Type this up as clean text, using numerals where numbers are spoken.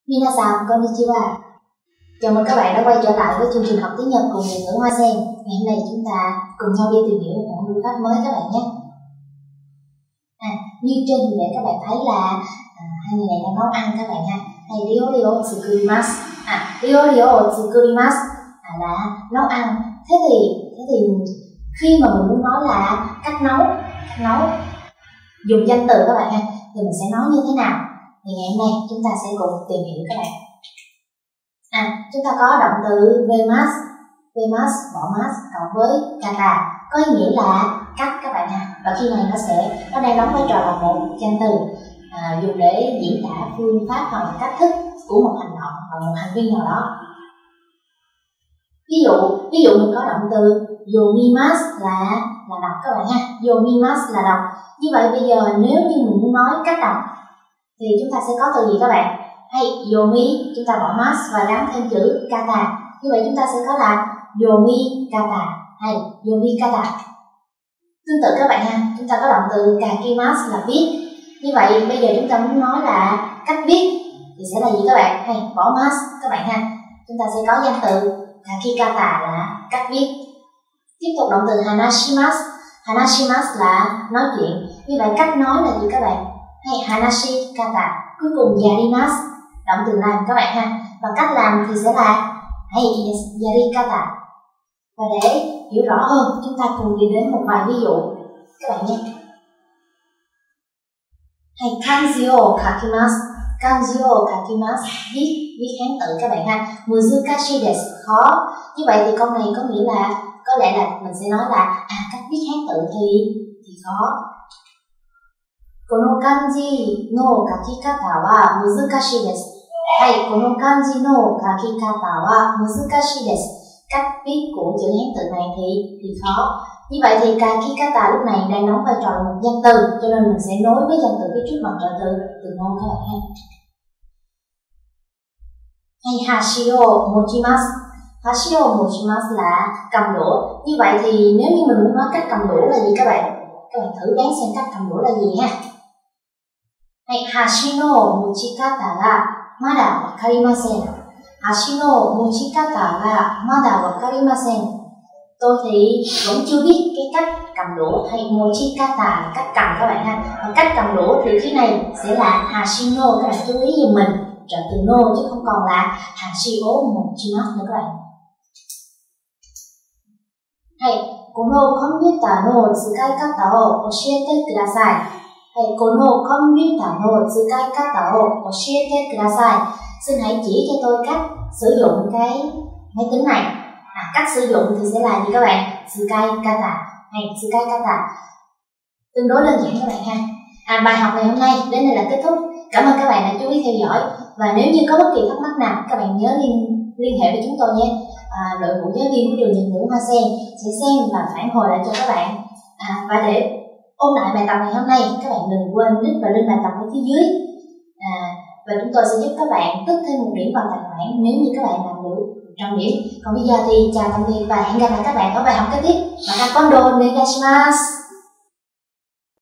Minasan, konnichiwa. Chào mừng các bạn đã quay trở lại với chương trình học tiếng Nhật cùng Nhật ngữ Hoa Sen. Ngày hôm nay chúng ta cùng nhau đi tìm hiểu một ngữ pháp mới các bạn nhé. Như trên hình vẽ các bạn thấy là hai người này đang nấu ăn các bạn ha. Hay ryo tsukurimasu. Ryo tsukurimasu là nấu ăn. Thế thì khi mà mình muốn nói là cách nấu dùng danh từ các bạn ha, thì mình sẽ nói như thế nào? Thì ngày hôm nay chúng ta sẽ cùng tìm hiểu các bạn. Chúng ta có động từ vemas, bỏ mas cộng với kata, có ý nghĩa là cách các bạn ha. Và khi này nó đang đóng vai trò là một danh từ dùng để diễn tả phương pháp hoặc là cách thức của một hành động và một hành vi nào đó. Ví dụ mình có động từ yomimasu là đọc các bạn ha. Yomimasu là đọc. Như vậy bây giờ nếu như mình muốn nói cách đọc thì chúng ta sẽ có từ gì các bạn? Hay yomi, chúng ta bỏ mas và gắn thêm chữ kata. Như vậy chúng ta sẽ có là yomi kata hay yomi kata. Tương tự các bạn ha, chúng ta có động từ kakimasu là viết. Như vậy bây giờ chúng ta muốn nói là cách viết thì sẽ là gì các bạn? Hay bỏ mas các bạn ha. Chúng ta sẽ có danh từ kakikata là cách viết. Tiếp tục động từ hanashimasu. Hanashimasu là nói chuyện. Như vậy cách nói là gì các bạn? Hay hanashi kata. Cuối cùng yarimasu, động từ làm các bạn ha. Và cách làm thì sẽ là hay yarikata. Và để hiểu rõ hơn, chúng ta cùng đi đến một vài ví dụ các bạn nhé. Hay kanji o kakimasu. Kanji o kakimasu, viết hán tự các bạn ha. Muzukashi desu, khó. Như vậy thì câu này có nghĩa là có lẽ là mình sẽ nói là cách viết hán tự thì khó. Kono kanji no kakikata wa muzukashi desu. Hay kono kanji no kakikata wa muzukashi desu. Cách viết của chữ hán tự này thì khó. Như vậy thì kakikata lúc này đang đóng vai trò là một danh từ, cho nên mình sẽ nối với danh từ phía trước bằng trợ từ nôm các bạn ha. Hay hashio mochimasu. Hashio mochimasu là cầm đũa. Như vậy thì nếu như mình muốn nói cách cầm đũa là gì các bạn? Các bạn thử đoán xem cách cầm đũa là gì ha. Hay hashi no mochikata ga mada wakarimasen. Hashi no mochikata ga mada wakarimasen. Tôi thì vẫn chưa biết cái cách cầm đũa. Hay mochikata là cách cầm các bạn ha. Và cách cầm đũa thì phía này sẽ là hashi no, các bạn chú ý giùm mình trợ từ no chứ không còn là hashi o mochimasu nữa các bạn. Hay kono computer no tsukai kata o oshiete kudasai. Hay kono computer no tsukai kata o oshiete kudasai. Xin hãy chỉ cho tôi cách sử dụng cái máy tính này. Cách sử dụng thì sẽ là gì các bạn? Tsukai kata hay tsukai kata. Tương đối đơn giản các bạn ha. Bài học ngày hôm nay đến đây là kết thúc. Cảm ơn các bạn đã chú ý theo dõi. Và nếu như có bất kỳ thắc mắc nào, các bạn nhớ liên hệ với chúng tôi nhé. Đội ngũ giáo viên của trường Nhật ngữ Hoa Sen sẽ xem và phản hồi lại cho các bạn. Và để ôn lại bài tập ngày hôm nay, các bạn đừng quên nick và link bài tập ở phía dưới. Và chúng tôi sẽ giúp các bạn tích thêm một điểm vào tài khoản nếu như các bạn làm được 100 điểm. Còn bây giờ thì chào tạm biệt và hẹn gặp lại các bạn ở bài học kế tiếp. Mata kondo onegaishimasu.